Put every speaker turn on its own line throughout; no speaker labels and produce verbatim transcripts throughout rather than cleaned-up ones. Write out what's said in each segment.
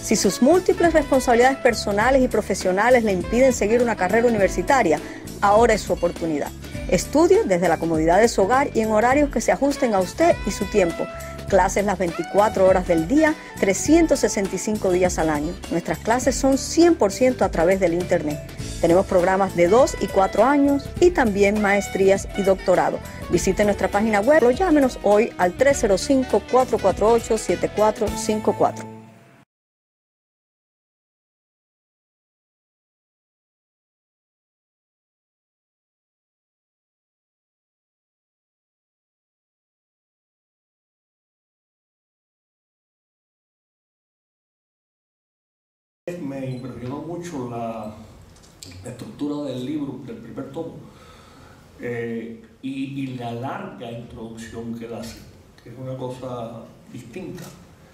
Si sus múltiples responsabilidades personales y profesionales le impiden seguir una carrera universitaria, ahora es su oportunidad. Estudie desde la comodidad de su hogar y en horarios que se ajusten a usted y su tiempo. Clases las veinticuatro horas del día, trescientos sesenta y cinco días al año. Nuestras clases son cien por ciento a través del Internet. Tenemos programas de dos y cuatro años y también maestrías y doctorado. Visite nuestra página web o llámenos hoy al tres cero cinco, cuatro cuatro ocho, siete cuatro cinco cuatro.
Me impresionó mucho la, la estructura del libro, del primer tomo, eh, y, y la larga introducción que él hace, que es una cosa distinta.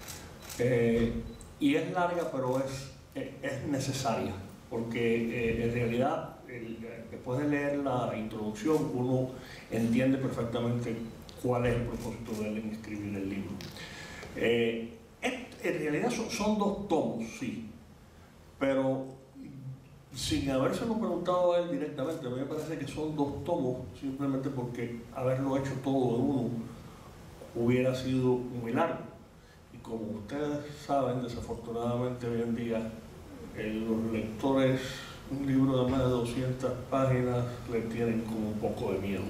Eh, y es larga, pero es, es necesaria, porque eh, en realidad, el, después de leer la introducción, uno entiende perfectamente cuál es el propósito de él en escribir el libro. Eh, es, en realidad son, son dos tomos, sí. Pero sin habérselo preguntado a él directamente, a mí me parece que son dos tomos, simplemente porque haberlo hecho todo en uno hubiera sido muy largo. Y como ustedes saben, desafortunadamente hoy en día, eh, los lectores, un libro de más de doscientas páginas le tienen como un poco de miedo.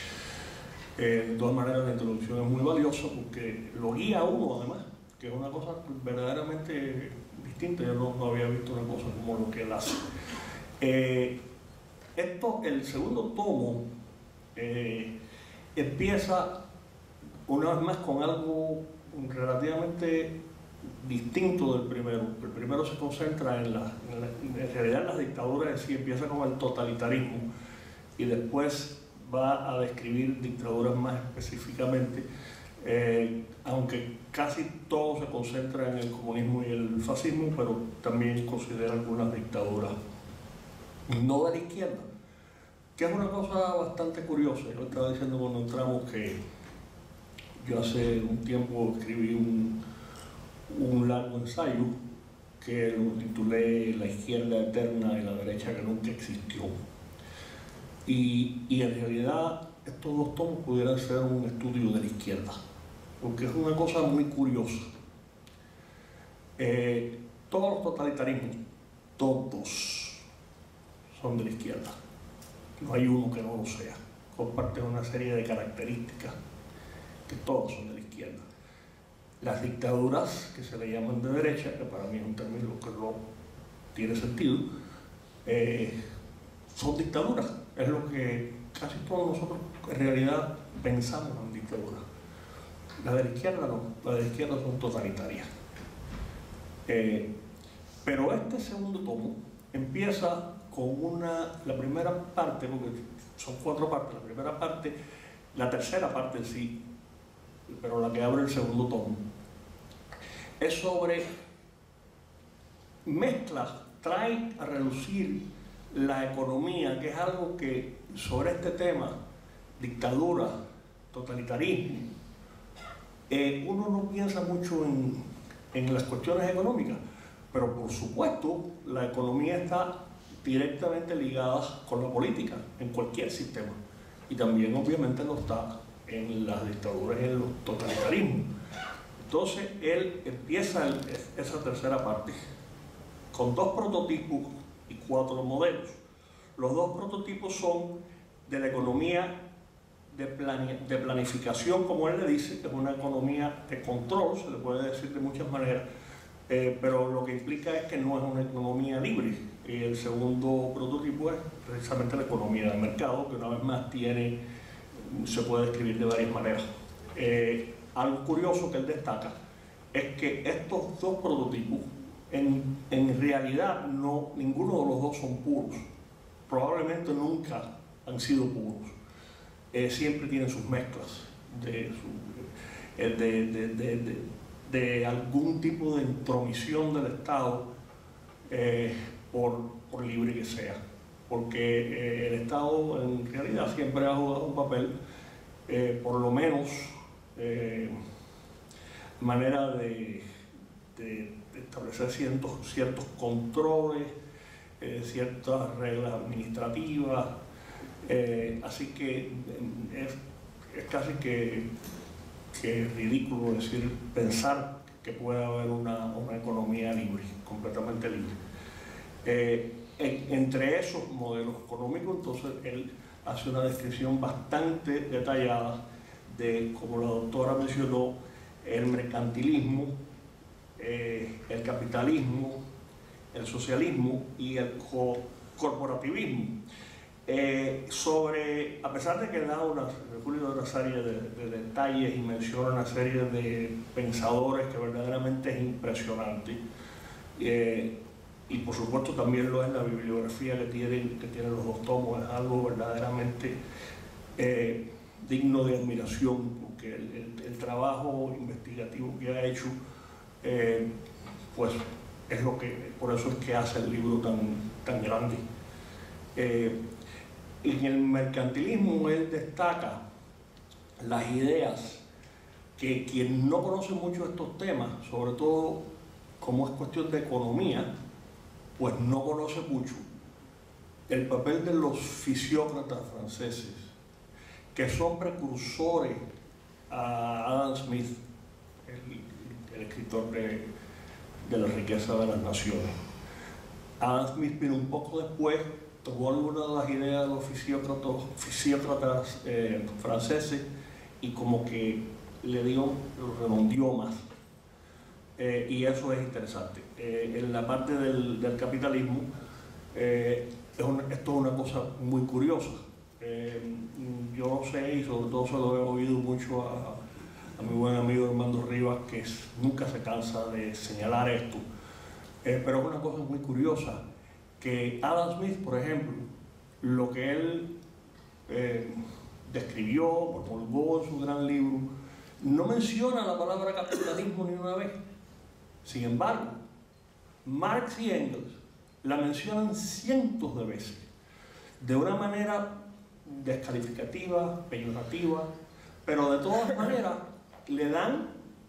Eh, de todas maneras, la introducción es muy valiosa porque lo guía a uno, además, que es una cosa verdaderamente distinta. Yo no, no había visto una cosa como lo que él hace. Eh, esto, el segundo tomo, eh, empieza una vez más con algo relativamente distinto del primero. El primero se concentra en, la, en, la, en realidad las dictaduras en sí, empieza con el totalitarismo y después va a describir dictaduras más específicamente. Eh, aunque casi todo se concentra en el comunismo y el fascismo, pero también considera algunas dictaduras no de la izquierda, que es una cosa bastante curiosa. Yo estaba diciendo cuando entramos que yo hace un tiempo escribí un, un largo ensayo que lo titulé La izquierda eterna y la derecha que nunca existió. Y, y en realidad estos dos tomos pudieran ser un estudio de la izquierda, porque es una cosa muy curiosa. Eh, todos los totalitarismos, todos son de la izquierda. No hay uno que no lo sea. Comparten una serie de características que todos son de la izquierda. Las dictaduras, que se le llaman de derecha, que para mí es un término que no tiene sentido, eh, son dictaduras. Es lo que casi todos nosotros en realidad pensamos en dictadura. La de la izquierda no, la de la izquierda son totalitarias. Eh, pero este segundo tomo empieza con una, la primera parte, porque son cuatro partes, la primera parte, la tercera parte en sí, pero la que abre el segundo tomo, es sobre mezclas, trae a reducir la economía, que es algo que sobre este tema, dictadura, totalitarismo, eh, uno no piensa mucho en, en las cuestiones económicas, pero por supuesto la economía está directamente ligada con la política en cualquier sistema, y también obviamente lo está en las dictaduras y en los totalitarismos. Entonces él empieza el, esa tercera parte con dos prototipos y cuatro modelos. Los dos prototipos son de la economía de, plani de planificación, como él le dice, que es una economía de control, se le puede decir de muchas maneras, eh, pero lo que implica es que no es una economía libre. Y el segundo prototipo es precisamente la economía de mercado, que una vez más tiene, se puede describir de varias maneras. Eh, algo curioso que él destaca es que estos dos prototipos, en, en realidad no, ninguno de los dos son puros, probablemente nunca han sido puros, eh, siempre tienen sus mezclas de, su, eh, de, de, de, de, de algún tipo de intromisión del Estado, eh, por, por libre que sea, porque eh, el Estado en realidad siempre ha jugado un papel, eh, por lo menos, eh, manera de, de establecer ciertos, ciertos controles, eh, ciertas reglas administrativas, eh, así que es, es casi que, que ridículo decir, pensar que puede haber una, una economía libre, completamente libre. Eh, en, entre esos modelos económicos, entonces él hace una descripción bastante detallada de, como la doctora mencionó, el mercantilismo, eh, el capitalismo, el socialismo y el co corporativismo. Eh, sobre, a pesar de que da una, una serie de, de detalles y menciona una serie de pensadores que verdaderamente es impresionante, eh, y por supuesto también lo es la bibliografía que tienen, que tienen los dos tomos, es algo verdaderamente eh, digno de admiración, porque el, el, el trabajo investigativo que ha hecho, eh, pues es lo que, por eso es que hace el libro tan, tan grande. Eh, en el mercantilismo él destaca las ideas que quien no conoce mucho estos temas, sobre todo como es cuestión de economía, pues no conoce mucho el papel de los fisiócratas franceses, que son precursores a Adam Smith, el, el escritor de, de La riqueza de las naciones. Adam Smith vino un poco después, tomó algunas de las ideas de los fisiócratas, fisiócratas eh, franceses y como que le dio, lo redondeó más. Eh, y eso es interesante. Eh, en la parte del, del capitalismo, eh, es una, esto es una cosa muy curiosa. Eh, yo no sé, y sobre todo se lo he oído mucho a, a mi buen amigo Armando Rivas, que es, nunca se cansa de señalar esto, eh, pero es una cosa muy curiosa, que Adam Smith, por ejemplo, lo que él eh, describió, promulgó en su gran libro, no menciona la palabra capitalismo ni una vez. Sin embargo, Marx y Engels la mencionan cientos de veces, de una manera descalificativa, peyorativa, pero de todas maneras le dan,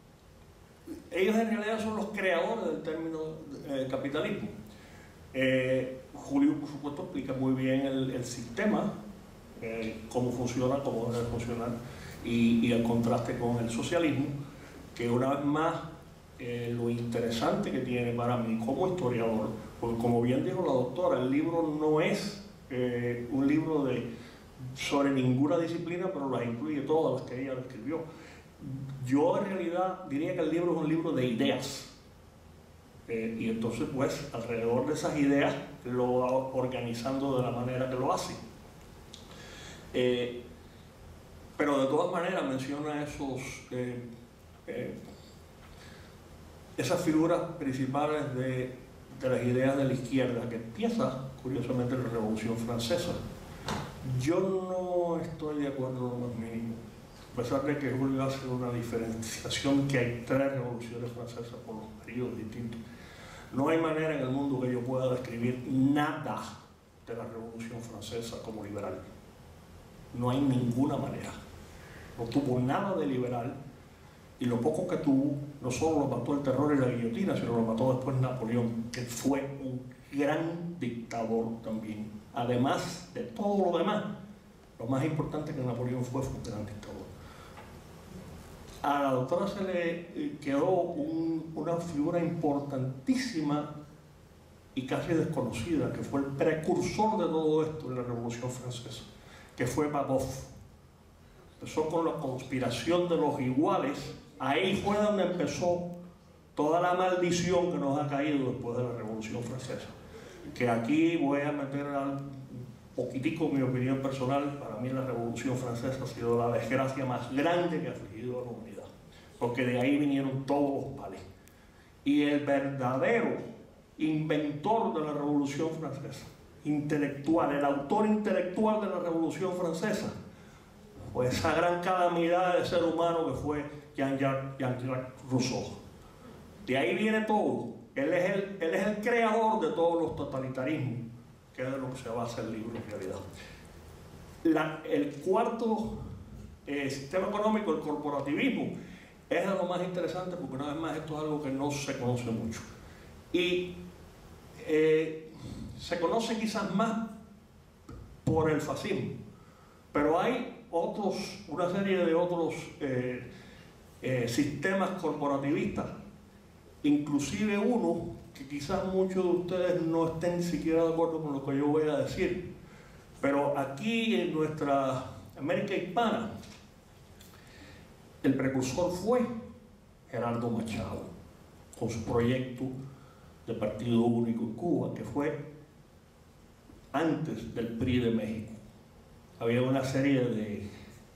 ellos en realidad son los creadores del término eh, capitalismo. Eh, Julio, por supuesto, explica muy bien el, el sistema, eh, cómo funciona, cómo debe funcionar, y, y el contraste con el socialismo, que una vez más, Eh, lo interesante que tiene para mí como historiador, porque como bien dijo la doctora, el libro no es eh, un libro de, sobre ninguna disciplina, pero las incluye todas las que ella escribió. Yo en realidad diría que el libro es un libro de ideas, eh, y entonces pues alrededor de esas ideas lo va organizando de la manera que lo hace. Eh, pero de todas maneras menciona esos eh, eh, esas figuras principales de, de las ideas de la izquierda, que empieza, curiosamente, en la Revolución Francesa. Yo no estoy de acuerdo lo más mínimo, a pesar de que Julio hace una diferenciación que hay tres revoluciones francesas por los periodos distintos. No hay manera en el mundo que yo pueda describir nada de la Revolución Francesa como liberal. No hay ninguna manera. No tuvo nada de liberal. Y lo poco que tuvo, no solo lo mató el terror y la guillotina, sino lo mató después Napoleón, que fue un gran dictador también. Además de todo lo demás, lo más importante que Napoleón fue, fue un gran dictador. A la doctora se le quedó un, una figura importantísima y casi desconocida, que fue el precursor de todo esto en la Revolución Francesa, que fue Babeuf. Empezó con la conspiración de los iguales. Ahí fue donde empezó toda la maldición que nos ha caído después de la Revolución Francesa. Que aquí voy a meter un poquitico mi opinión personal. Para mí la Revolución Francesa ha sido la desgracia más grande que ha afligido a la humanidad, porque de ahí vinieron todos los males. Y el verdadero inventor de la Revolución Francesa, intelectual, el autor intelectual de la Revolución Francesa, pues esa gran calamidad de ser humano que fue Jean-Jacques Jean-Jacques Rousseau. De ahí viene todo. Él es, el, él es el creador de todos los totalitarismos, que es de lo que se basa el libro en realidad. La, el cuarto eh, sistema económico, el corporativismo, es de lo más interesante, porque una vez más esto es algo que no se conoce mucho. Y eh, se conoce quizás más por el fascismo, pero hay otros, una serie de otros eh, eh, sistemas corporativistas, inclusive uno que quizás muchos de ustedes no estén siquiera de acuerdo con lo que yo voy a decir, pero aquí en nuestra América hispana el precursor fue Gerardo Machado, con su proyecto de Partido Único en Cuba, que fue antes del P R I de México. Había una serie de,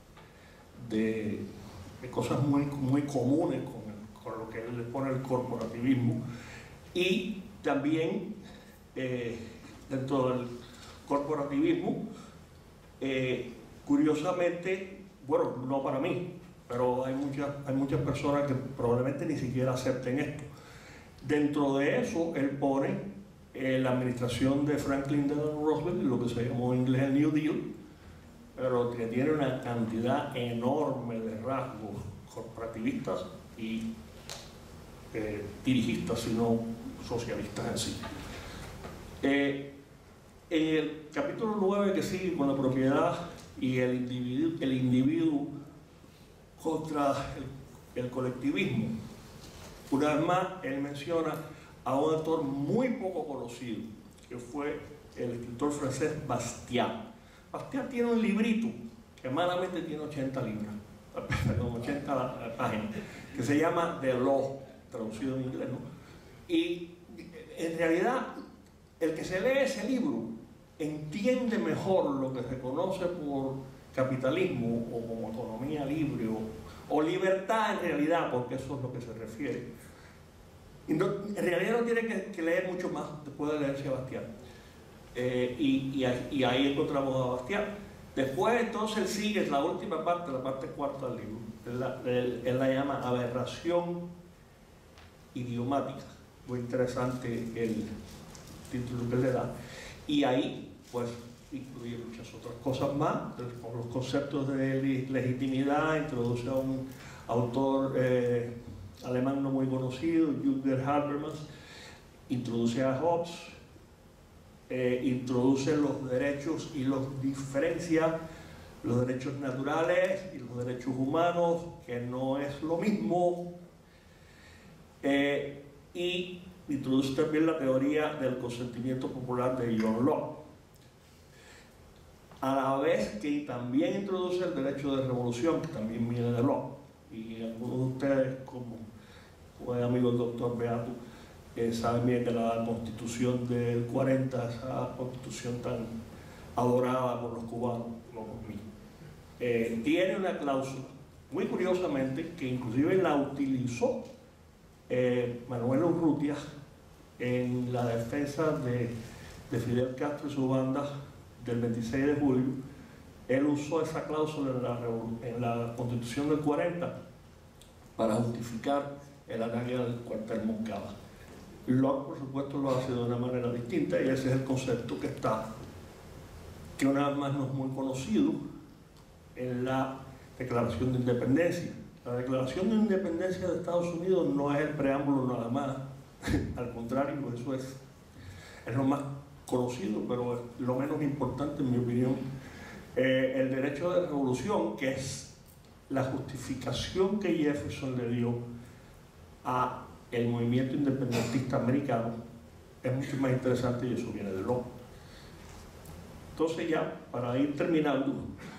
de, de cosas muy, muy comunes con, con lo que él le pone el corporativismo, y también eh, dentro del corporativismo, eh, curiosamente, bueno, no para mí, pero hay muchas, hay muchas personas que probablemente ni siquiera acepten esto. Dentro de eso, él pone eh, la administración de Franklin Delano Roosevelt, lo que se llamó en inglés el New Deal, pero que tiene una cantidad enorme de rasgos corporativistas y eh, dirigistas, sino socialistas en sí. Eh, en el capítulo nueve, que sigue con la propiedad y el individuo, el individuo contra el, el colectivismo, una vez más él menciona a un autor muy poco conocido, que fue el escritor francés Bastiat. Bastiat tiene un librito que malamente tiene ochenta libras, perdón, ochenta páginas, que se llama The Law, traducido en inglés, ¿no? Y en realidad el que se lee ese libro entiende mejor lo que se conoce por capitalismo o como economía libre o, o libertad en realidad, porque eso es lo que se refiere. Y no, en realidad no tiene que, que leer mucho más después de leerse a Bastiat. Eh, y, y, y ahí encontramos a Bastiat. Después entonces él sigue la última parte, la parte cuarta del libro. Él la, él, él la llama aberración idiomática. Muy interesante el título que le da. Y ahí pues incluye muchas otras cosas más, con los conceptos de legitimidad. Introduce a un autor eh, alemán no muy conocido, Jürgen Habermas, introduce a Hobbes, eh, introduce los derechos y los diferencia, los derechos naturales y los derechos humanos, que no es lo mismo, eh, y introduce también la teoría del consentimiento popular de John Locke, a la vez que también introduce el derecho de revolución, que también viene de Locke. Y algunos de ustedes, como, como el amigo el doctor Beato, eh, saben bien que la constitución del cuarenta, esa constitución tan adorada por los cubanos, no por mí, eh, tiene una cláusula, muy curiosamente, que inclusive la utilizó eh, Manuel Urrutia en la defensa de, de Fidel Castro y su banda del veintiséis de julio. Él usó esa cláusula en la, en la Constitución del cuarenta para justificar el ataque del cuartel Moncada. Locke, por supuesto, lo hace de una manera distinta, y ese es el concepto que está, que una vez más no es muy conocido, en la Declaración de Independencia. La Declaración de Independencia de Estados Unidos no es el preámbulo nada más, al contrario, eso es, es lo más conocido, pero lo menos importante en mi opinión. Eh, el derecho de revolución, que es la justificación que Jefferson le dio a el movimiento independentista americano, es mucho más interesante, y eso viene de Locke. Entonces, ya para ir terminando,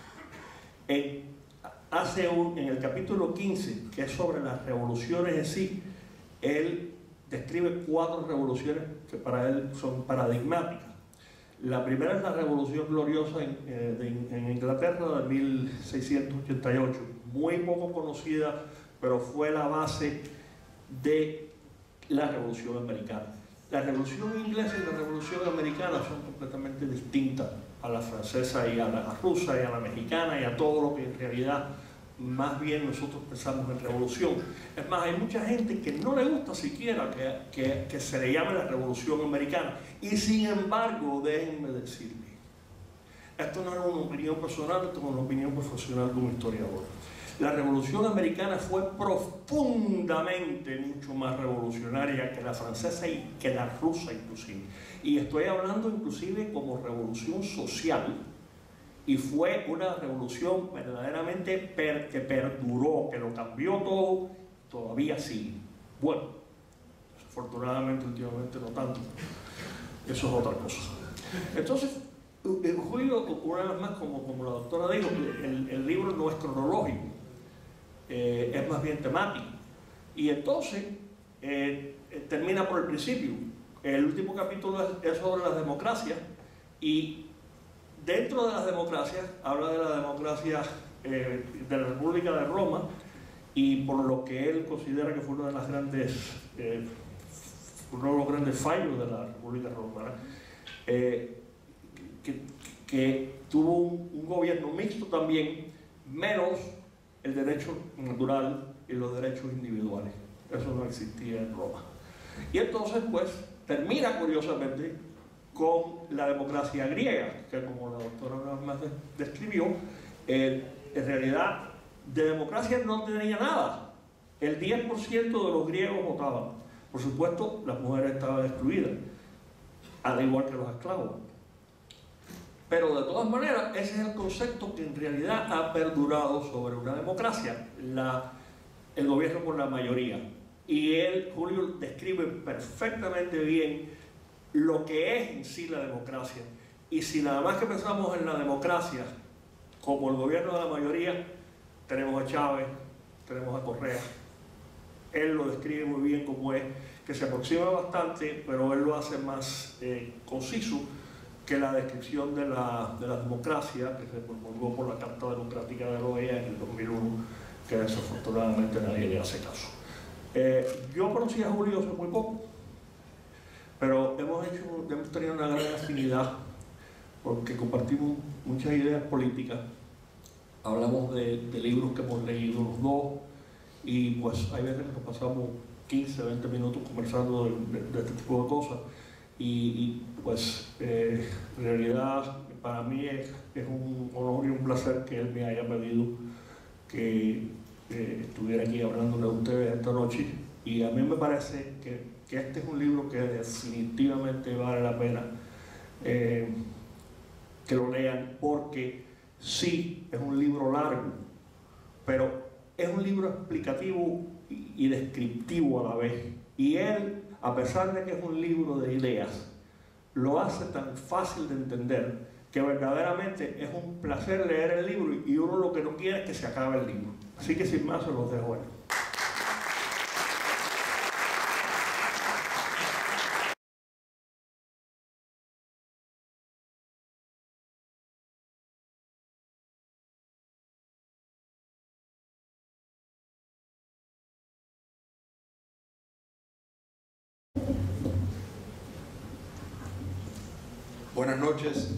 en, hace un, en el capítulo quince, que es sobre las revoluciones en sí, él describe cuatro revoluciones que para él son paradigmáticas. La primera es la Revolución Gloriosa en, eh, de, en Inglaterra de mil seiscientos ochenta y ocho, muy poco conocida, pero fue la base de la Revolución Americana. La Revolución Inglesa y la Revolución Americana son completamente distintas a la francesa y a la rusa y a la mexicana y a todo lo que en realidad más bien nosotros pensamos en revolución. Es más, hay mucha gente que no le gusta siquiera que, que, que se le llame la Revolución Americana, y sin embargo, déjenme decirle, esto no es una opinión personal, esto es una opinión profesional como historiador. La Revolución Americana fue profundamente mucho más revolucionaria que la francesa y que la rusa inclusive. Y estoy hablando inclusive como revolución social, y fue una revolución verdaderamente per, que perduró, que lo cambió todo, todavía sigue. Bueno, desafortunadamente últimamente no tanto, eso es otra cosa. Entonces, el Julio, una vez más, como, como la doctora dijo, el, el libro no es cronológico, eh, es más bien temático. Y entonces, eh, termina por el principio. El último capítulo es, es sobre las democracias, y dentro de las democracias, habla de la democracia eh, de la República de Roma, y por lo que él considera que fue una de las grandes, eh, uno de los grandes fallos de la República Romana, eh, que, que tuvo un, un gobierno mixto también, menos el derecho natural y los derechos individuales. Eso no existía en Roma. Y entonces, pues, termina curiosamente con la democracia griega, que como la doctora una vez más describió, eh, en realidad de democracia no tenía nada. El diez por ciento de los griegos votaban. Por supuesto, las mujeres estaban excluidas, al igual que los esclavos. Pero de todas maneras, ese es el concepto que en realidad ha perdurado sobre una democracia, la, el gobierno por la mayoría. Y él, Julio, describe perfectamente bien lo que es en sí la democracia. Y si nada más que pensamos en la democracia como el gobierno de la mayoría, tenemos a Chávez, tenemos a Correa. Él lo describe muy bien como es, que se aproxima bastante, pero él lo hace más eh, conciso que la descripción de la, de la democracia que se promulgó por la Carta Democrática de la O E A en el dos mil uno, que desafortunadamente nadie le hace caso. Eh, yo conocí a Julio hace muy poco, pero hemos, hecho, hemos tenido una gran afinidad porque compartimos muchas ideas políticas, hablamos de, de libros que hemos leído los dos, y pues hay veces que nos pasamos quince, veinte minutos conversando de, de, de este tipo de cosas, y, y pues eh, en realidad para mí es, es un honor y un placer que él me haya pedido que eh, estuviera aquí hablándole a ustedes esta noche. Y a mí me parece que, que este es un libro que definitivamente vale la pena eh, que lo lean, porque sí, es un libro largo, pero es un libro explicativo y, y descriptivo a la vez. Y él, a pesar de que es un libro de ideas, lo hace tan fácil de entender que verdaderamente es un placer leer el libro, y uno lo que no quiere es que se acabe el libro. Así que sin más se los dejo ahí.
Buenas noches.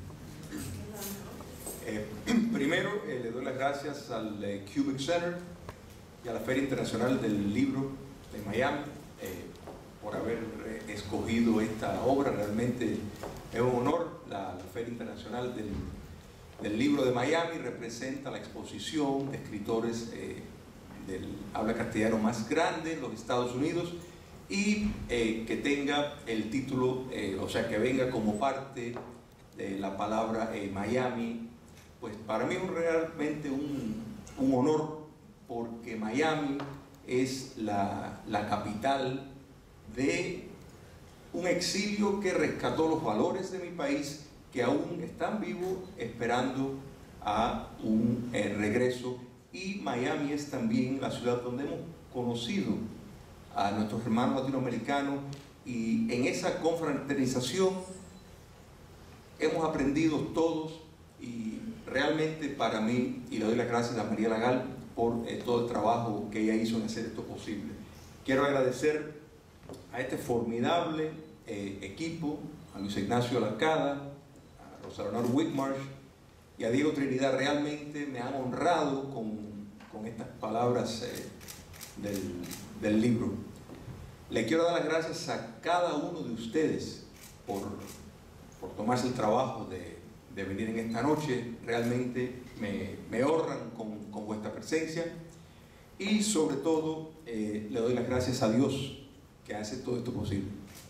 Eh, primero, eh, le doy las gracias al eh, Kubrick Center y a la Feria Internacional del Libro de Miami eh, por haber eh, escogido esta obra. Realmente es un honor. La, la Feria Internacional del, del Libro de Miami representa la exposición de escritores eh, del habla castellano más grande en los Estados Unidos, y eh, que tenga el título, eh, o sea, que venga como parte de la palabra eh, Miami, pues para mí es realmente un, un honor, porque Miami es la, la capital de un exilio que rescató los valores de mi país, que aún están vivos esperando a un eh, regreso, y Miami es también la ciudad donde hemos conocido a nuestros hermanos latinoamericanos, y en esa confraternización hemos aprendido todos, y realmente para mí, y le doy las gracias a María Lagal por eh, todo el trabajo que ella hizo en hacer esto posible. Quiero agradecer a este formidable eh, equipo, a Luis Ignacio Lacada, a Rosa Leonor Whitmarsh y a Diego Trinidad. Realmente me han honrado con, con estas palabras eh, del del libro. Le quiero dar las gracias a cada uno de ustedes por, por tomarse el trabajo de, de venir en esta noche. Realmente me, me honran con, con vuestra presencia y sobre todo eh, le doy las gracias a Dios que hace todo esto posible.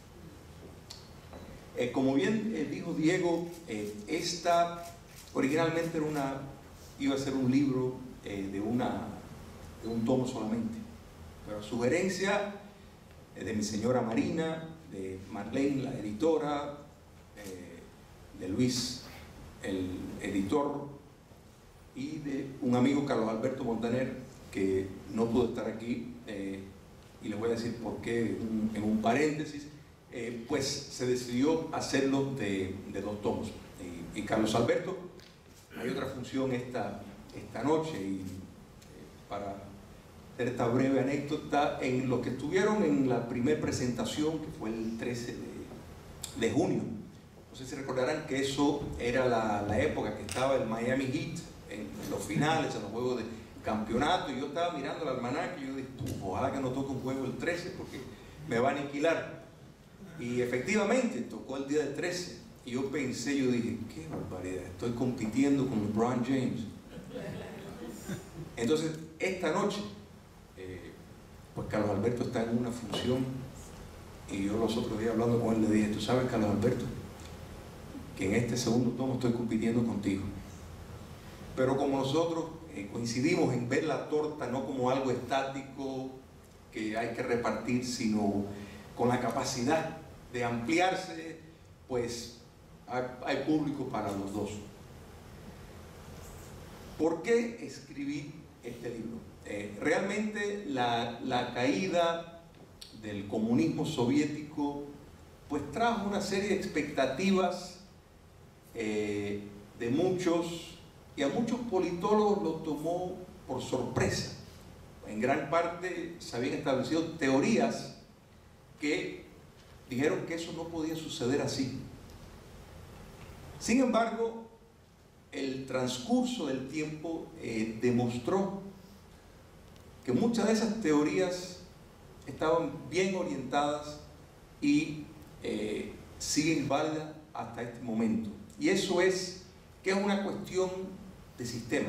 Eh, como bien eh, dijo Diego, eh, esta originalmente era una, iba a ser un libro eh, de, una, de un tomo solamente, pero a sugerencia eh, de mi señora Marina, de Marlene, la editora, eh, de Luis, el editor, y de un amigo, Carlos Alberto Montaner, que no pudo estar aquí, eh, y les voy a decir por qué en, en un paréntesis. Eh, pues se decidió hacerlo de, de dos tomos. Y, y Carlos Alberto, hay otra función esta, esta noche, y eh, para hacer esta breve anécdota, en los que estuvieron en la primera presentación, que fue el trece de, de junio, no sé si recordarán que eso era la, la época que estaba el Miami Heat en, en los finales, en los juegos de campeonato, y yo estaba mirando el almanaque y yo dije, ojalá que no toque un juego el trece porque me va a aniquilar. Y efectivamente tocó el día del trece y yo pensé, yo dije, qué barbaridad, estoy compitiendo con LeBron James. Entonces esta noche eh, pues Carlos Alberto está en una función, y yo los otros días hablando con él le dije, tú sabes, Carlos Alberto, que en este segundo tomo estoy compitiendo contigo, pero como nosotros eh, coincidimos en ver la torta no como algo estático que hay que repartir, sino con la capacidad de ampliarse, pues hay, hay público para los dos. ¿Por qué escribí este libro? Eh, realmente la, la caída del comunismo soviético pues trajo una serie de expectativas eh, de muchos, y a muchos politólogos lo tomó por sorpresa. En gran parte se habían establecido teorías que dijeron que eso no podía suceder así. Sin embargo, el transcurso del tiempo eh, demostró que muchas de esas teorías estaban bien orientadas y eh, siguen válidas hasta este momento. Y eso es que es una cuestión de sistema.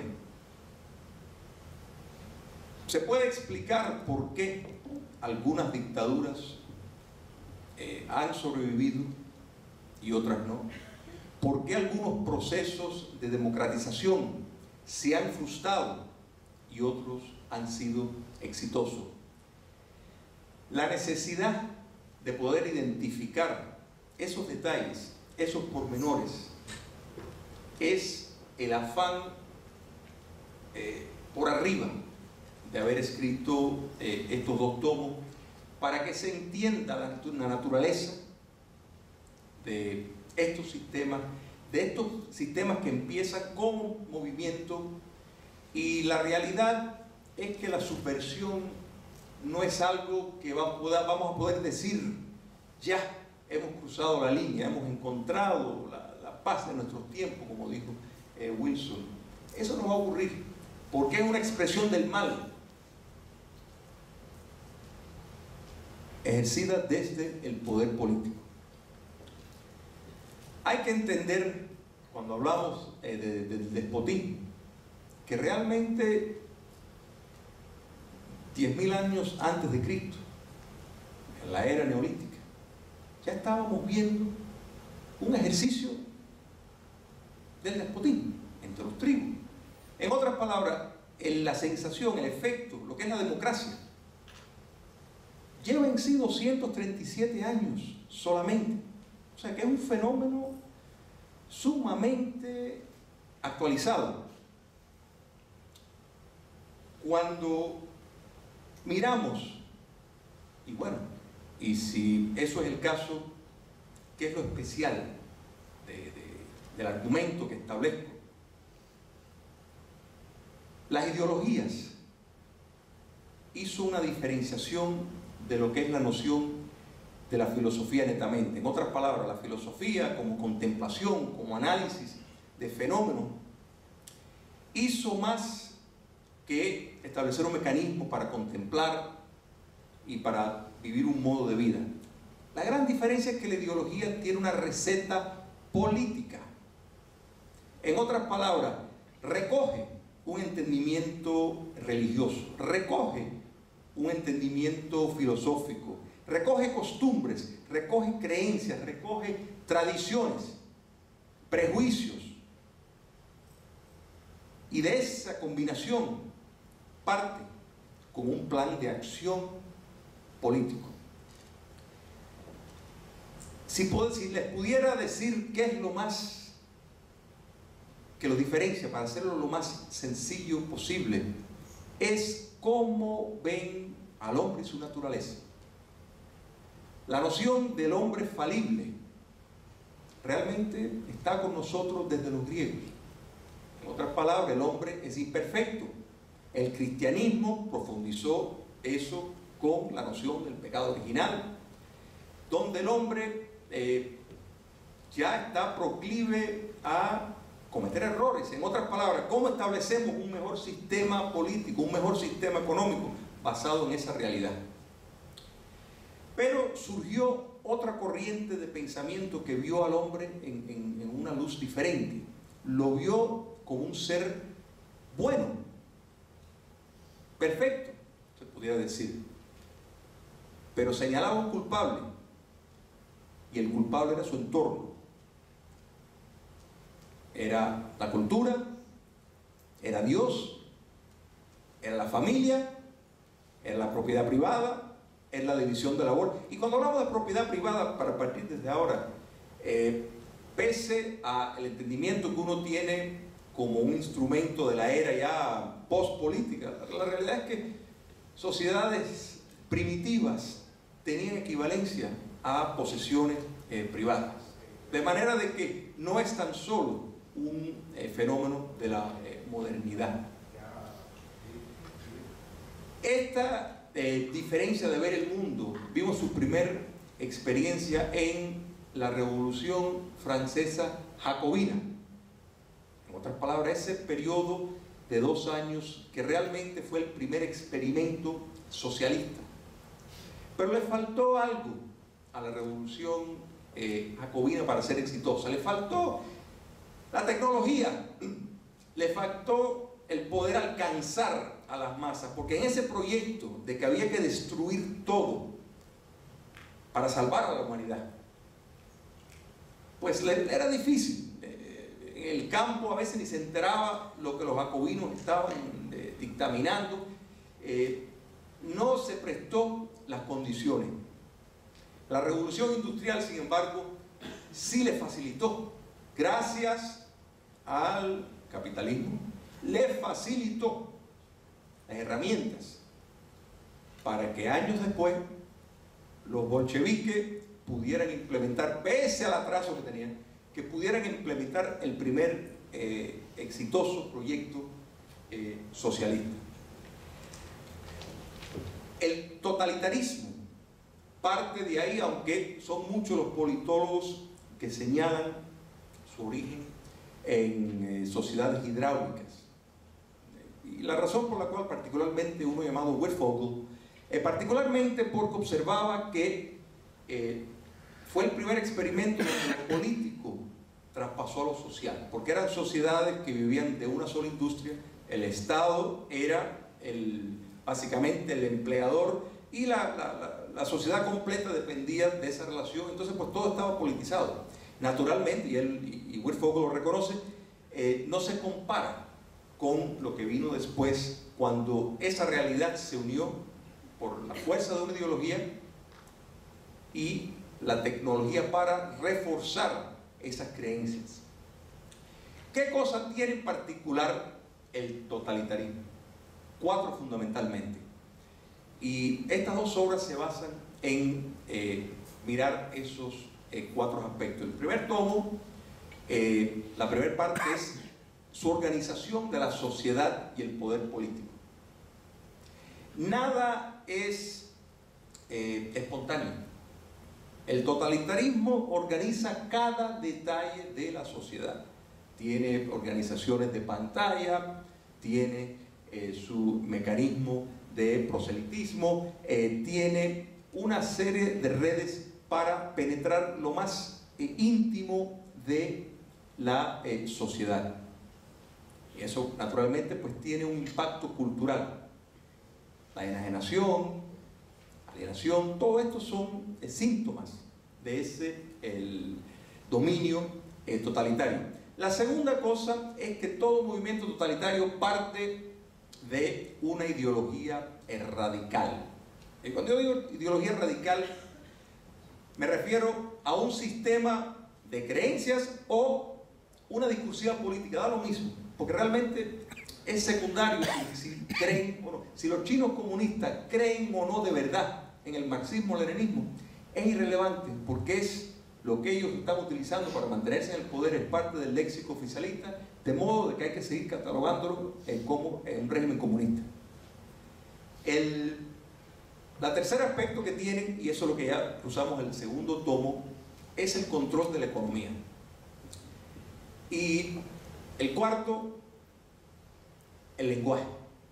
Se puede explicar por qué algunas dictaduras eh, han sobrevivido y otras no, por qué algunos procesos de democratización se han frustrado y otros han sido exitosos. La necesidad de poder identificar esos detalles, esos pormenores, es el afán eh, por arriba de haber escrito eh, estos dos tomos, para que se entienda la, la naturaleza de estos sistemas, de estos sistemas que empiezan como movimiento, y la realidad es que la subversión no es algo que va, vamos a poder decir, ya hemos cruzado la línea, hemos encontrado la, la paz de nuestros tiempos, como dijo eh, Wilson. Eso no va a ocurrir, porque es una expresión del mal, ejercida desde el poder político. Hay que entender, cuando hablamos eh, de, de, del despotismo, que realmente diez mil años antes de Cristo, en la era neolítica, ya estábamos viendo un ejercicio del despotismo entre los tribus. En otras palabras, en la sensación, el efecto, lo que es la democracia, lleva en sí doscientos treinta y siete años solamente. O sea que es un fenómeno sumamente actualizado. Cuando miramos, y bueno, y si eso es el caso, ¿qué es lo especial de, de, del argumento que establezco? Las ideologías hizo una diferenciación de lo que es la noción de la filosofía netamente. En otras palabras, la filosofía como contemplación, como análisis de fenómenos, hizo más que establecer un mecanismo para contemplar y para vivir un modo de vida. La gran diferencia es que la ideología tiene una receta política. En otras palabras, recoge un entendimiento religioso, recoge un entendimiento filosófico, recoge costumbres, recoge creencias, recoge tradiciones, prejuicios, y de esa combinación parte con un plan de acción político. Si, puedo, si les pudiera decir qué es lo más que lo diferencia, para hacerlo lo más sencillo posible, es cómo ven al hombre y su naturaleza. La noción del hombre falible realmente está con nosotros desde los griegos. En otras palabras, el hombre es imperfecto. El cristianismo profundizó eso con la noción del pecado original, donde el hombre eh, ya está proclive a cometer errores. En otras palabras, ¿cómo establecemos un mejor sistema político, un mejor sistema económico basado en esa realidad? Pero surgió otra corriente de pensamiento que vio al hombre en, en, en una luz diferente. Lo vio como un ser bueno, perfecto, se pudiera decir, pero señalaba un culpable, y el culpable era su entorno. Era la cultura, era Dios, era la familia, era la propiedad privada, era la división de labor. Y cuando hablamos de propiedad privada, para partir desde ahora, eh, pese al entendimiento que uno tiene como un instrumento de la era ya post-política, la realidad es que sociedades primitivas tenían equivalencia a posesiones eh, privadas. De manera de que no es tan solo un eh, fenómeno de la eh, modernidad. Esta eh, diferencia de ver el mundo vimos su primer experiencia en la Revolución Francesa Jacobina. En otras palabras, ese periodo de dos años que realmente fue el primer experimento socialista. Pero le faltó algo a la Revolución eh, Jacobina para ser exitosa. Le faltó la tecnología, le faltó el poder alcanzar a las masas, porque en ese proyecto de que había que destruir todo para salvar a la humanidad, pues era difícil. En el campo a veces ni se enteraba lo que los jacobinos estaban eh, dictaminando. Eh, no se prestó las condiciones. La revolución industrial, sin embargo, sí le facilitó, gracias al capitalismo, le facilitó las herramientas para que años después los bolcheviques pudieran implementar, pese al atraso que tenían, que pudieran implementar el primer eh, exitoso proyecto eh, socialista. El totalitarismo parte de ahí, aunque son muchos los politólogos que señalan su origen en eh, sociedades hidráulicas. Y la razón por la cual particularmente uno llamado Werfogel, eh, particularmente porque observaba que eh, fue el primer experimento donde lo político traspasó a lo social, porque eran sociedades que vivían de una sola industria, el Estado era el, básicamente el empleador y la, la, la, la sociedad completa dependía de esa relación. Entonces pues todo estaba politizado. Naturalmente, y él y, y Werfogel lo reconoce, eh, no se compara con lo que vino después, cuando esa realidad se unió por la fuerza de una ideología y la tecnología para reforzar esas creencias. ¿Qué cosa tiene en particular el totalitarismo? Cuatro fundamentalmente. Y estas dos obras se basan en eh, mirar esos eh, cuatro aspectos. El primer tomo, eh, la primera parte es su organización de la sociedad y el poder político. Nada es eh, espontáneo. El totalitarismo organiza cada detalle de la sociedad. Tiene organizaciones de pantalla, tiene eh, su mecanismo de proselitismo, eh, tiene una serie de redes para penetrar lo más eh, íntimo de la eh, sociedad. Y eso naturalmente pues tiene un impacto cultural. La enajenación, alienación, todo esto son eh, síntomas de ese el dominio eh, totalitario. La segunda cosa es que todo movimiento totalitario parte de una ideología radical. Y cuando yo digo ideología radical, me refiero a un sistema de creencias o una discursiva política, da lo mismo, porque realmente es secundario si creen o no. Si los chinos comunistas creen o no de verdad en el marxismo-leninismo, es irrelevante, porque es lo que ellos están utilizando para mantenerse en el poder, es parte del léxico oficialista, de modo de que hay que seguir catalogándolo eh, como eh, un régimen comunista. El, la tercer aspecto que tienen, y eso es lo que ya usamos en el segundo tomo, es el control de la economía. Y el cuarto, el lenguaje.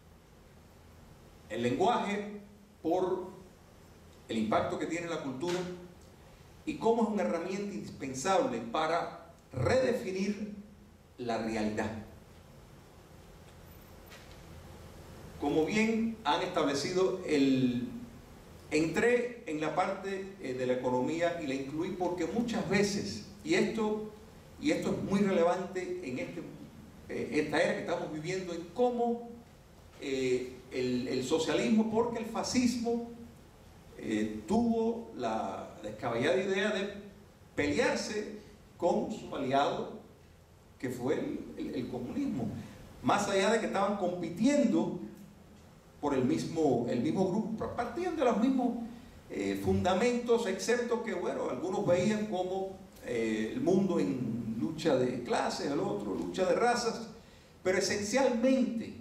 El lenguaje por el impacto que tiene en la cultura y cómo es una herramienta indispensable para redefinir la realidad. Como bien han establecido, el, entré en la parte eh, de la economía y la incluí porque muchas veces, y esto, y esto es muy relevante en este, eh, esta era que estamos viviendo, en cómo eh, el, el socialismo, porque el fascismo eh, tuvo la descabellada idea de pelearse con su aliado, que fue el, el, el comunismo, más allá de que estaban compitiendo por el mismo, el mismo grupo, partían de los mismos eh, fundamentos, excepto que, bueno, algunos veían como eh, el mundo en lucha de clases, el otro lucha de razas, pero esencialmente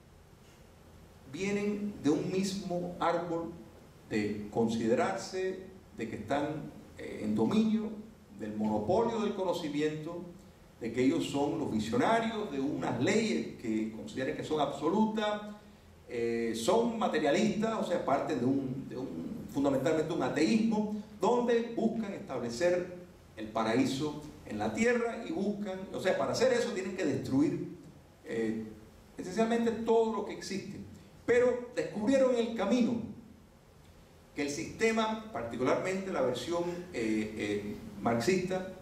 vienen de un mismo árbol de considerarse de que están eh, en dominio del monopolio del conocimiento, de que ellos son los visionarios de unas leyes que consideran que son absolutas, eh, son materialistas, o sea, parten de un, de un fundamentalmente un ateísmo, donde buscan establecer el paraíso en la tierra y buscan, o sea, para hacer eso tienen que destruir eh, esencialmente todo lo que existe. Pero descubrieron en el camino que el sistema, particularmente la versión eh, eh, marxista,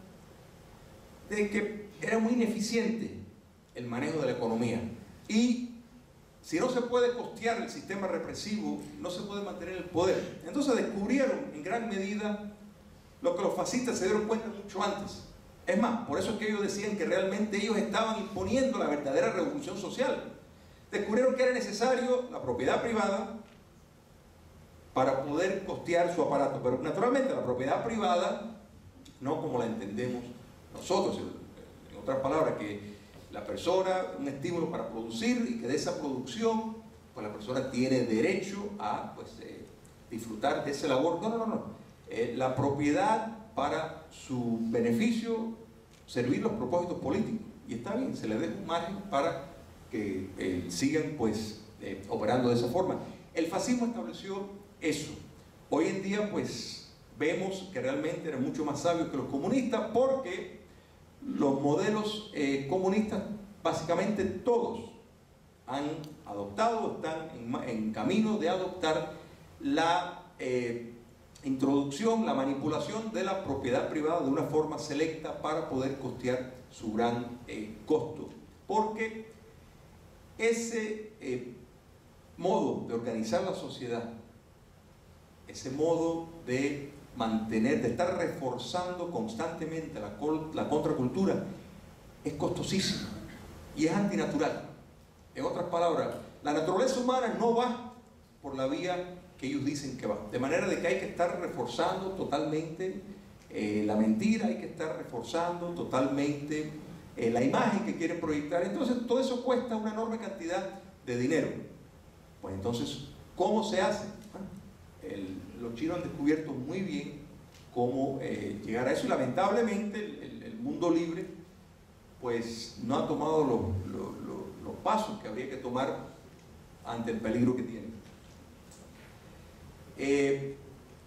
de que era muy ineficiente el manejo de la economía, y si no se puede costear el sistema represivo, no se puede mantener el poder. Entonces descubrieron en gran medida lo que los fascistas se dieron cuenta mucho antes. Es más, por eso es que ellos decían que realmente ellos estaban imponiendo la verdadera revolución social. Descubrieron que era necesario la propiedad privada para poder costear su aparato, pero naturalmente la propiedad privada no como la entendemos nosotros, en otras palabras, que la persona, un estímulo para producir, y que de esa producción pues la persona tiene derecho a pues, eh, disfrutar de ese labor. No, no, no, no. Eh, la propiedad para su beneficio, servir los propósitos políticos, y está bien, se le deja un margen para que eh, sigan pues eh, operando de esa forma. El fascismo estableció eso. Hoy en día pues vemos que realmente eran mucho más sabios que los comunistas, porque los modelos eh, comunistas básicamente todos han adoptado, están en, en camino de adoptar la eh, introducción, la manipulación de la propiedad privada de una forma selecta para poder costear su gran eh, costo, porque ese eh, modo de organizar la sociedad, ese modo de mantener, de estar reforzando constantemente la, la contracultura, es costosísimo y es antinatural. En otras palabras, la naturaleza humana no va por la vía que ellos dicen que va, de manera de que hay que estar reforzando totalmente eh, la mentira, hay que estar reforzando totalmente eh, la imagen que quieren proyectar. Entonces todo eso cuesta una enorme cantidad de dinero. Pues entonces, ¿cómo se hace? Bueno, el, los chinos han descubierto muy bien cómo eh, llegar a eso, y lamentablemente el, el, el mundo libre pues no ha tomado los, los, los, los pasos que habría que tomar ante el peligro que tiene. Eh,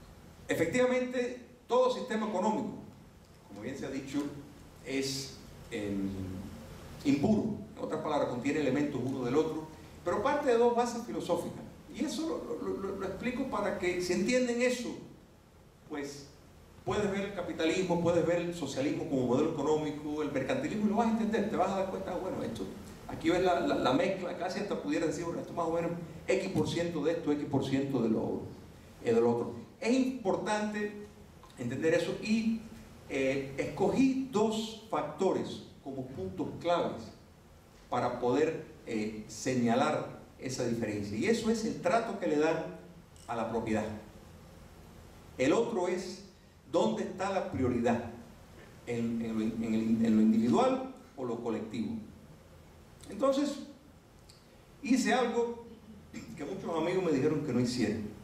efectivamente, todo sistema económico, como bien se ha dicho, es eh, impuro, en otras palabras, contiene elementos uno del otro, pero parte de dos bases filosóficas. Y eso lo, lo, lo, lo explico para que, si entienden eso, pues puedes ver el capitalismo, puedes ver el socialismo como modelo económico, el mercantilismo, y lo vas a entender, te vas a dar cuenta, bueno, esto, aquí ves la, la, la mezcla, casi hasta pudiera decir, bueno, esto más o menos X por ciento de esto, X por ciento de lo, eh, de lo otro. Es importante entender eso y eh, escogí dos factores como puntos claves para poder eh, señalar esa diferencia, y eso es el trato que le dan a la propiedad. El otro es dónde está la prioridad, en, en, lo, en, el, en lo individual o lo colectivo. Entonces hice algo que muchos amigos me dijeron que no hiciera, eh,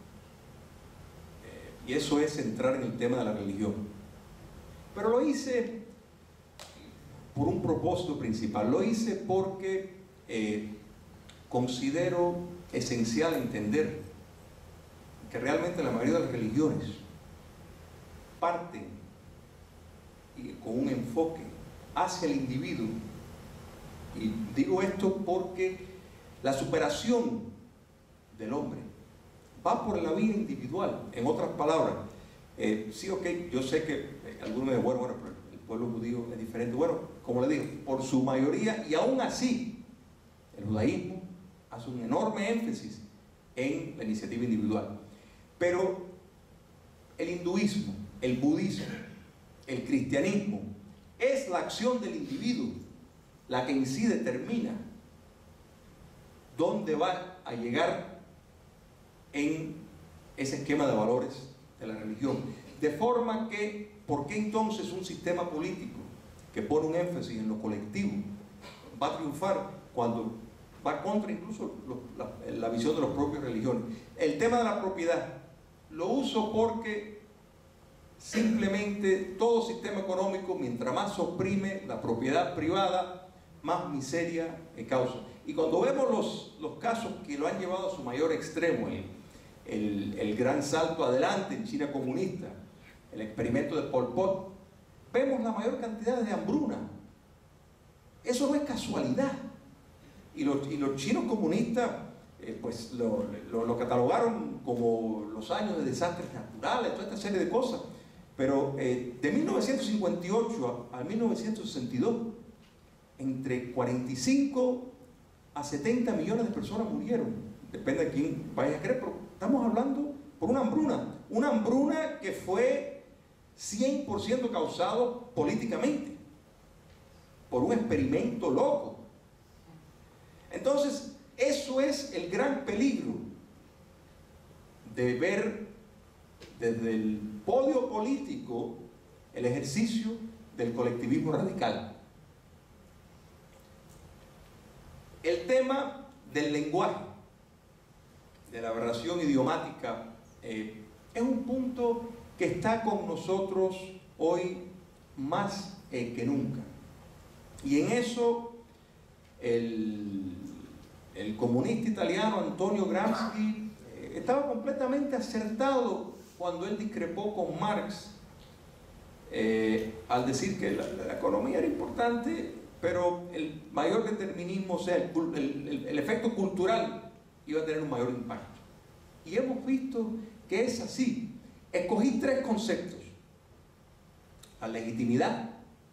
y eso es entrar en el tema de la religión, pero lo hice por un propósito principal. Lo hice porque eh, considero esencial entender que realmente la mayoría de las religiones parten y con un enfoque hacia el individuo, y digo esto porque la superación del hombre va por la vía individual. En otras palabras, eh, sí, ok, yo sé que eh, algunos me dicen, bueno, bueno, pero el pueblo judío es diferente. Bueno, como le digo, por su mayoría, y aún así el judaísmo hace un enorme énfasis en la iniciativa individual. Pero el hinduismo, el budismo, el cristianismo, es la acción del individuo la que en sí determina dónde va a llegar en ese esquema de valores de la religión. De forma que, ¿por qué entonces un sistema político que pone un énfasis en lo colectivo va a triunfar cuando va contra incluso lo, la, la visión de las propias religiones? El tema de la propiedad lo uso porque simplemente todo sistema económico, mientras más oprime la propiedad privada, más miseria causa. Y cuando vemos los, los casos que lo han llevado a su mayor extremo, el, el, el gran salto adelante en China comunista, el experimento de Pol Pot, vemos la mayor cantidad de hambruna. Eso no es casualidad. Y los, y los chinos comunistas eh, pues lo, lo, lo catalogaron como los años de desastres naturales, toda esta serie de cosas. Pero eh, de mil novecientos cincuenta y ocho a, a mil novecientos sesenta y dos, entre cuarenta y cinco a setenta millones de personas murieron. Depende de quién vaya a creer, pero estamos hablando por una hambruna. Una hambruna que fue cien por ciento causado políticamente, por un experimento loco. Entonces, eso es el gran peligro de ver desde el podio político el ejercicio del colectivismo radical. El tema del lenguaje, de la aberración idiomática, eh, es un punto que está con nosotros hoy más eh, que nunca. Y en eso el, el comunista italiano Antonio Gramsci eh, estaba completamente acertado cuando él discrepó con Marx eh, al decir que la, la economía era importante, pero el mayor determinismo, o sea, el, el, el efecto cultural iba a tener un mayor impacto. Y hemos visto que es así. Escogí tres conceptos: la legitimidad,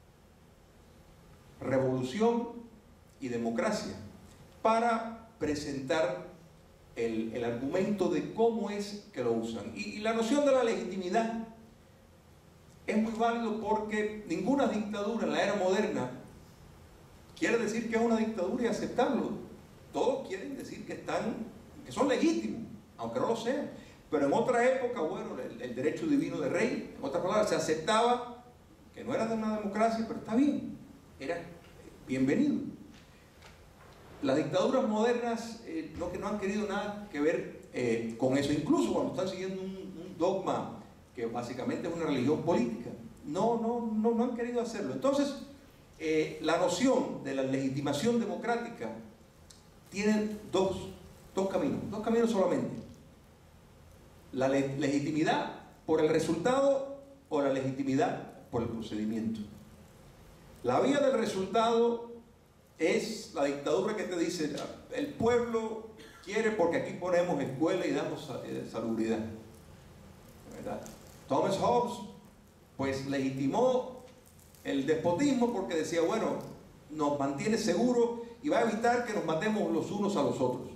revolución y democracia, para presentar el, el argumento de cómo es que lo usan. Y, y la noción de la legitimidad es muy válido porque ninguna dictadura en la era moderna quiere decir que es una dictadura y aceptarlo. Todos quieren decir que están, que son legítimos, aunque no lo sean. Pero en otra época, bueno, el, el derecho divino de rey, en otras palabras, se aceptaba que no era de una democracia, pero está bien, era bienvenido. Las dictaduras modernas eh, no, que no han querido nada que ver eh, con eso, incluso cuando están siguiendo un, un dogma que básicamente es una religión política. No, no, no, no han querido hacerlo. Entonces, eh, la noción de la legitimación democrática tiene dos, dos caminos, dos caminos solamente: la le legitimidad por el resultado o la legitimidad por el procedimiento. La vía del resultado es la dictadura que te dice, el pueblo quiere porque aquí ponemos escuela y damos salubridad, ¿verdad? Thomas Hobbes pues legitimó el despotismo porque decía, bueno, nos mantiene seguros y va a evitar que nos matemos los unos a los otros.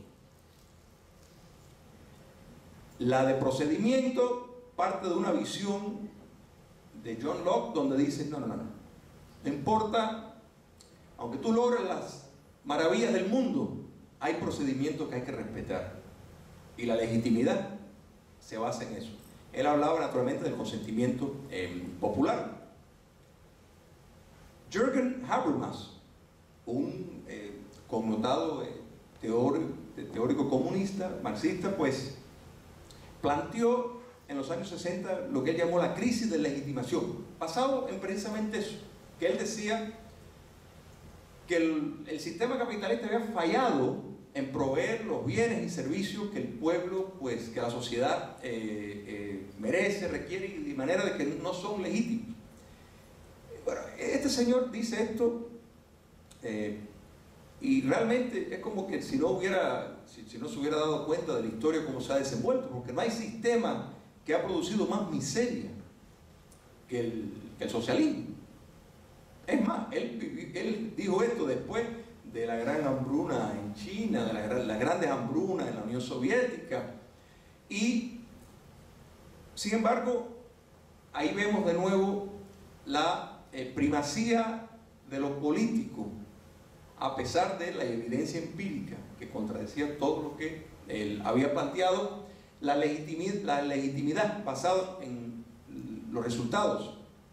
La de procedimiento parte de una visión de John Locke donde dice, no, no, no, no, no importa, aunque tú logres las maravillas del mundo, hay procedimientos que hay que respetar y la legitimidad se basa en eso. Él hablaba naturalmente del consentimiento eh, popular. Jürgen Habermas, un eh, connotado eh, teórico, teórico comunista, marxista, pues planteó en los años sesenta lo que él llamó la crisis de legitimación, basado en precisamente eso, que él decía que el, el sistema capitalista había fallado en proveer los bienes y servicios que el pueblo, pues que la sociedad eh, eh, merece, requiere, de manera de que no son legítimos. Bueno, este señor dice esto eh, y realmente es como que si no hubiera, si, si no se hubiera dado cuenta de la historia cómo se ha desenvuelto, porque no hay sistema que ha producido más miseria que el, que el socialismo. Es más, él, él dijo esto después de la gran hambruna en China, de la, las grandes hambrunas en la Unión Soviética, y sin embargo ahí vemos de nuevo la eh, primacía de lo político, a pesar de la evidencia empírica que contradecía todo lo que él había planteado, la legitimidad, la legitimidad basada en los resultados,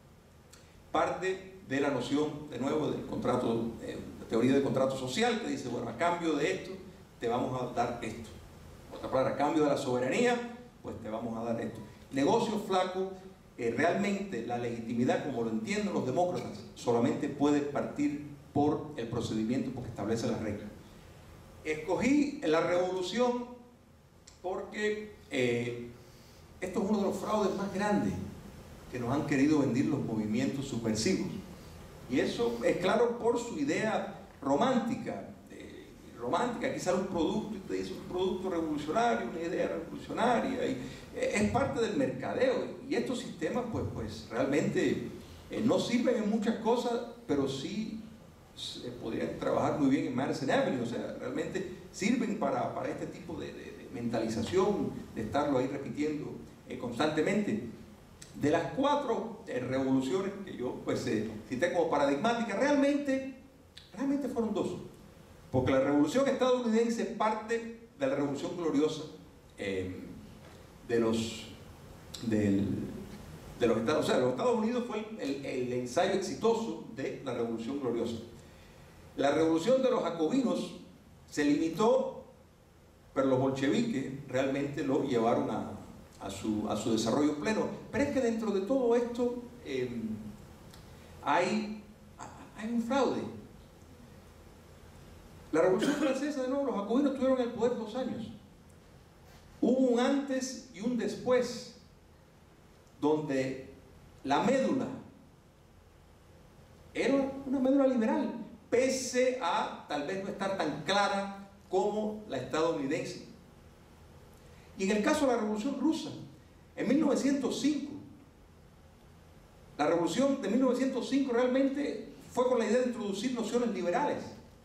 parte de la noción, de nuevo, del contrato, eh, la teoría del contrato social, que dice, bueno, a cambio de esto, te vamos a dar esto. Otra palabra, a cambio de la soberanía, pues te vamos a dar esto. Negocio flaco, eh, realmente la legitimidad, como lo entienden los demócratas, solamente puede partir por el procedimiento, porque establece las reglas. Escogí la revolución porque eh, esto es uno de los fraudes más grandes que nos han querido vender los movimientos subversivos. Y eso es claro por su idea romántica. Eh, romántica, aquí sale un producto y te dice un producto revolucionario, una idea revolucionaria, y eh, es parte del mercadeo. Y estos sistemas, pues, pues realmente eh, no sirven en muchas cosas, pero sí eh, podrían trabajar muy bien en Madison Avenue. O sea, realmente sirven para, para este tipo de, de, de mentalización, de estarlo ahí repitiendo eh, constantemente. De las cuatro eh, revoluciones que yo pues eh, cité como paradigmáticas, realmente, realmente fueron dos. Porque la revolución estadounidense parte de la revolución gloriosa eh, de, los, del, de los Estados Unidos. O sea, los Estados Unidos fue el, el ensayo exitoso de la revolución gloriosa. La revolución de los jacobinos se limitó, pero los bolcheviques realmente lo llevaron a A su, a su desarrollo pleno. Pero es que dentro de todo esto eh, hay, hay un fraude. La Revolución Francesa, de nuevo, los jacobinos tuvieron el poder dos años. Hubo un antes y un después, donde la médula era una médula liberal, pese a tal vez no estar tan clara como la estadounidense. Y en el caso de la Revolución Rusa, en mil novecientos cinco, la Revolución de mil novecientos cinco realmente fue con la idea de introducir nociones liberales.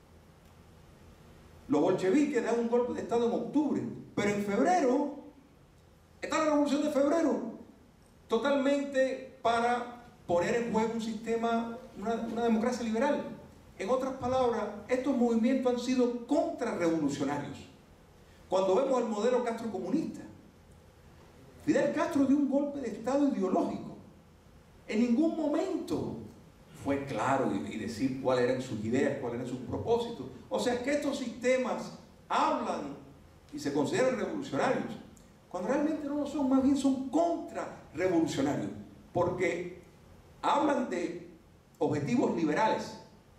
Los bolcheviques dan un golpe de Estado en octubre, pero en febrero está la Revolución de febrero, totalmente para poner en juego un sistema, una, una democracia liberal. En otras palabras, estos movimientos han sido contrarrevolucionarios. Cuando vemos el modelo castrocomunista, Fidel Castro dio un golpe de Estado ideológico. En ningún momento fue claro y, y decir cuáles eran sus ideas, cuáles eran sus propósitos. O sea, que estos sistemas hablan y se consideran revolucionarios, cuando realmente no lo son, más bien son contrarrevolucionarios, porque hablan de objetivos liberales.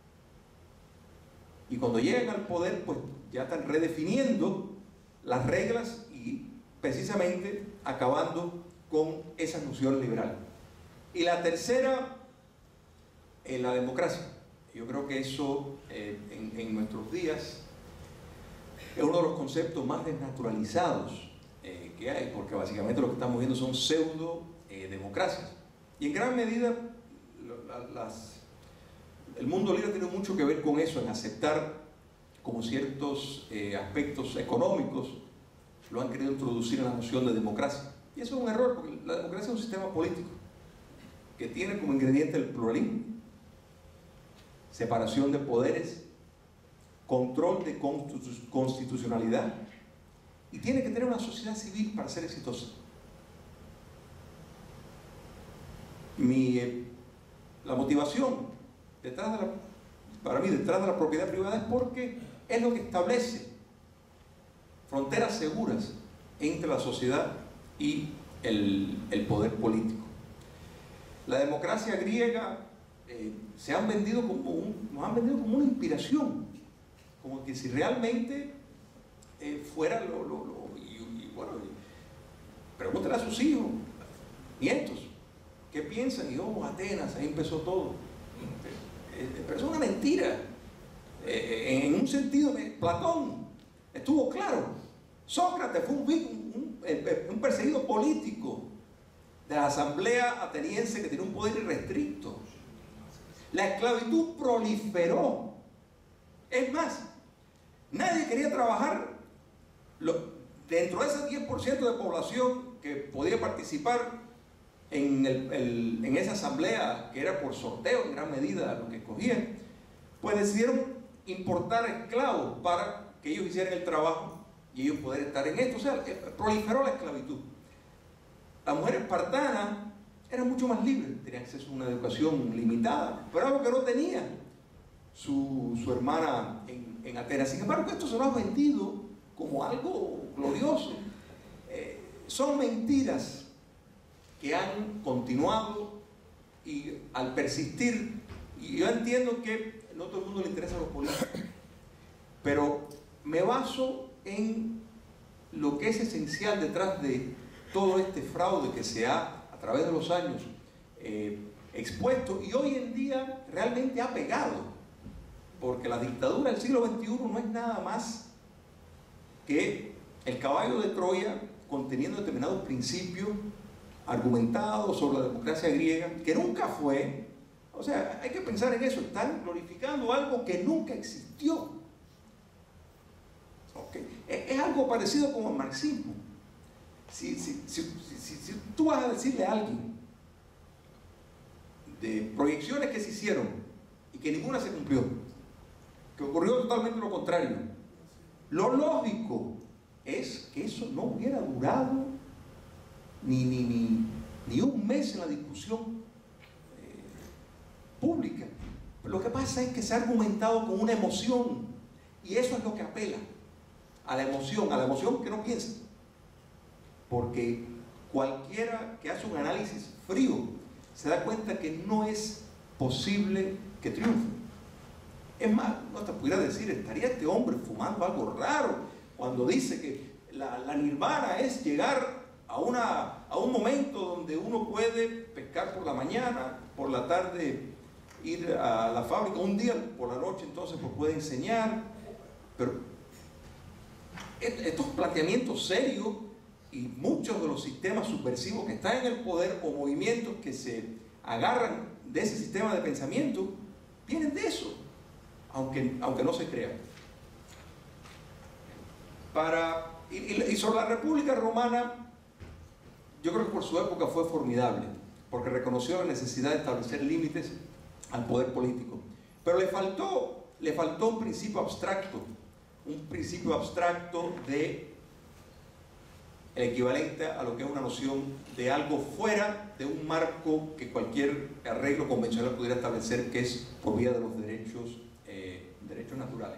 Y cuando llegan al poder, pues ya están redefiniendo las reglas y precisamente acabando con esas nociones liberales. Y la tercera, en la democracia. Yo creo que eso eh, en, en nuestros días es uno de los conceptos más desnaturalizados eh, que hay, porque básicamente lo que estamos viendo son pseudo eh, democracias. Y en gran medida la, las, el mundo libre tiene mucho que ver con eso, en aceptar como ciertos eh, aspectos económicos lo han querido introducir en la noción de democracia. Y eso es un error, porque la democracia es un sistema político que tiene como ingrediente el pluralismo, separación de poderes, control de constitucionalidad, y tiene que tener una sociedad civil para ser exitosa. Mi, eh, la motivación detrás de la, para mí detrás de la propiedad privada es porque es lo que establece fronteras seguras entre la sociedad y el, el poder político. La democracia griega eh, se han vendido como un, nos han vendido como una inspiración, como que si realmente eh, fuera lo, lo, lo y, y bueno, pregúntale a sus hijos, nietos, ¿qué piensan? Y oh, Atenas, ahí empezó todo. Pero es una mentira. Eh, en un sentido, Platón estuvo claro. Sócrates fue un, un, un perseguido político de la asamblea ateniense que tenía un poder irrestricto. La esclavitud proliferó. Es más, nadie quería trabajar. Lo, dentro de ese diez por ciento de población que podía participar en, el, el, en esa asamblea, que era por sorteo en gran medida lo que escogían, pues decidieron importar esclavos para que ellos hicieran el trabajo y ellos poder estar en esto. O sea, proliferó la esclavitud. La mujer espartana era mucho más libre, tenía acceso a una educación limitada, pero algo que no tenía su, su hermana en, en Atenas. Sin embargo, esto se lo ha vendido como algo glorioso. Eh, son mentiras que han continuado y al persistir, y yo entiendo que no todo el mundo le interesa a los políticos, pero me baso en lo que es esencial detrás de todo este fraude que se ha, a través de los años, eh, expuesto y hoy en día realmente ha pegado, porque la dictadura del siglo veintiuno no es nada más que el caballo de Troya conteniendo determinados principios argumentados sobre la democracia griega, que nunca fue. O sea, hay que pensar en eso, están glorificando algo que nunca existió. Okay. Es, es algo parecido como el marxismo. Si, si, si, si, si tú vas a decirle a alguien de proyecciones que se hicieron y que ninguna se cumplió, que ocurrió totalmente lo contrario, lo lógico es que eso no hubiera durado ni, ni, ni, ni un mes en la discusión eh, pública. Pero lo que pasa es que se ha argumentado con una emoción, y eso es lo que apela a la emoción, a la emoción que no piensa, porque cualquiera que hace un análisis frío se da cuenta que no es posible que triunfe. Es más, no te pudiera decir, estaría este hombre fumando algo raro cuando dice que la, la nirvana es llegar a, una, a un momento donde uno puede pescar por la mañana, por la tarde ir a la fábrica, un día por la noche entonces pues puede enseñar. Pero estos planteamientos serios y muchos de los sistemas subversivos que están en el poder o movimientos que se agarran de ese sistema de pensamiento vienen de eso, aunque, aunque no se crea. Para, y, y sobre la República Romana, yo creo que por su época fue formidable, porque reconoció la necesidad de establecer límites al poder político, pero le faltó, le faltó un principio abstracto, un principio abstracto de el equivalente a lo que es una noción de algo fuera de un marco que cualquier arreglo convencional pudiera establecer, que es por vía de los derechos, eh, derechos naturales.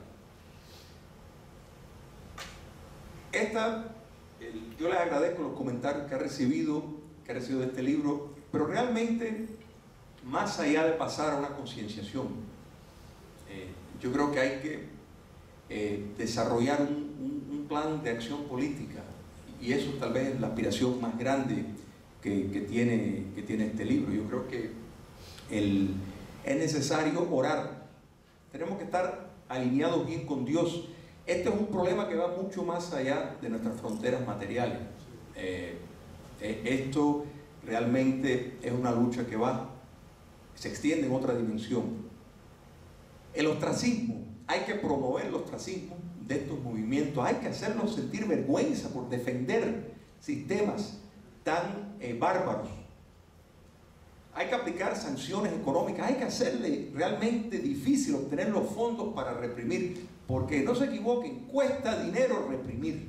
Esta, el, yo les agradezco los comentarios que ha recibido, que ha recibido de este libro, pero realmente, más allá de pasar a una concienciación, eh, yo creo que hay que eh, desarrollar un, un, un plan de acción política. Y eso tal vez es la aspiración más grande que, que, tiene, que tiene este libro. Yo creo que el, es necesario orar tenemos que estar alineados bien con Dios. Este es un problema que va mucho más allá de nuestras fronteras materiales. Eh, eh, esto realmente es una lucha que va, se extiende en otra dimensión. El ostracismo, hay que promover el ostracismo de estos movimientos, hay que hacerlos sentir vergüenza por defender sistemas tan eh, bárbaros. Hay que aplicar sanciones económicas, hay que hacerle realmente difícil obtener los fondos para reprimir, porque no se equivoquen, cuesta dinero reprimir.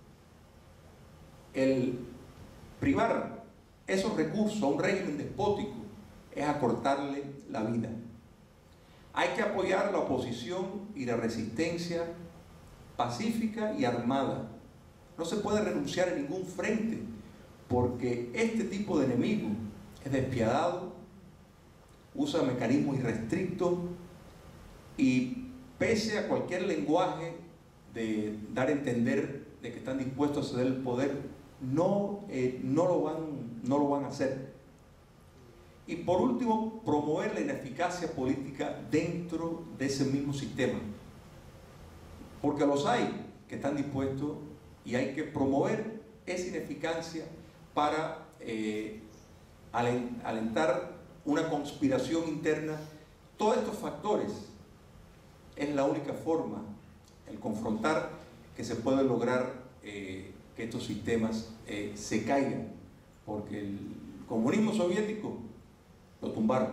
El privar esos recursos a un régimen despótico es acortarle la vida. Hay que apoyar la oposición y la resistencia pacífica y armada. No se puede renunciar a ningún frente, porque este tipo de enemigo es despiadado, usa mecanismos irrestrictos y pese a cualquier lenguaje de dar a entender de que están dispuestos a ceder el poder, no, eh, no, lo van, no lo van a hacer. Y por último, promover la ineficacia política dentro de ese mismo sistema, porque los hay que están dispuestos y hay que promover esa ineficacia para eh, alentar una conspiración interna. Todos estos factores es la única forma, el confrontar, que se puede lograr eh, que estos sistemas eh, se caigan, porque el comunismo soviético lo tumbaron.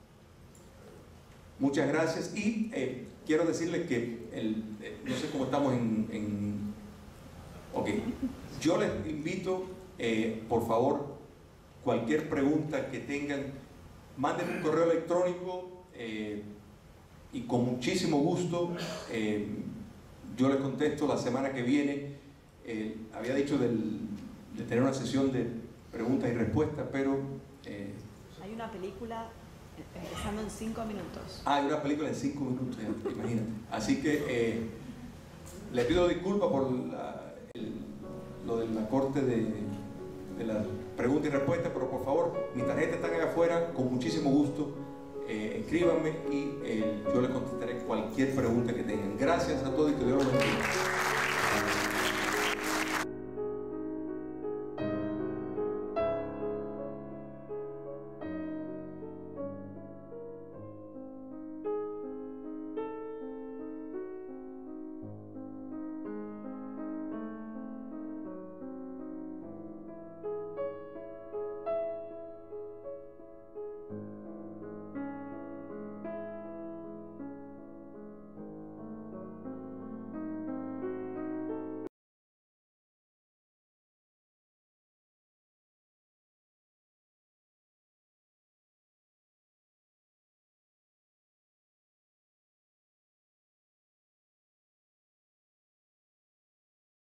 Muchas gracias y eh, quiero decirles que el, eh, no sé cómo estamos en, en ok, yo les invito eh, por favor, cualquier pregunta que tengan, manden un correo electrónico eh, y con muchísimo gusto eh, yo les contesto la semana que viene. Eh, había dicho del, de tener una sesión de preguntas y respuestas, pero eh,
hay una película empezando en cinco minutos.
Ah, hay una película en cinco minutos, ya, imagínate. Así que eh, le pido disculpas por la, el, lo de la corte de, de la pregunta y respuesta, pero por favor, mis tarjetas están allá afuera, con muchísimo gusto. Eh, escríbanme y eh, yo les contestaré cualquier pregunta que tengan. Gracias a todos y que Dios los bendiga.